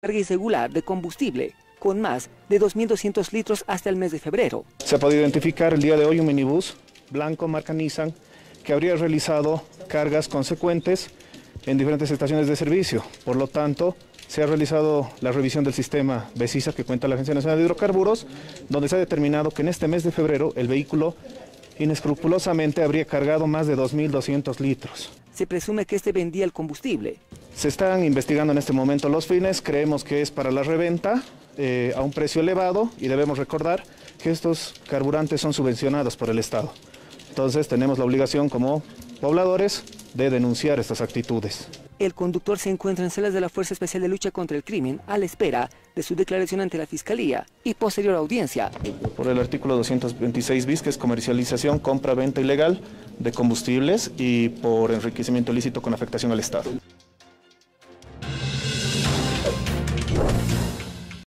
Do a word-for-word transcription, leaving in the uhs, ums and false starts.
carga irregular de combustible, con más de dos mil doscientos litros hasta el mes de febrero. Se ha podido identificar el día de hoy un minibús blanco marca Nissan que habría realizado cargas consecuentes en diferentes estaciones de servicio. Por lo tanto, se ha realizado la revisión del sistema BESISA que cuenta la Agencia Nacional de Hidrocarburos, donde se ha determinado que en este mes de febrero el vehículo inescrupulosamente habría cargado más de dos mil doscientos litros. Se presume que este vendía el combustible. Se están investigando en este momento los fines, creemos que es para la reventa eh, a un precio elevado y debemos recordar que estos carburantes son subvencionados por el Estado. Entonces tenemos la obligación como pobladores de denunciar estas actitudes. El conductor se encuentra en celas de la Fuerza Especial de Lucha contra el Crimen a la espera de su declaración ante la Fiscalía y posterior audiencia. Por el artículo doscientos veintiséis bis, que es comercialización, compra, venta ilegal de combustibles, y por enriquecimiento ilícito con afectación al Estado.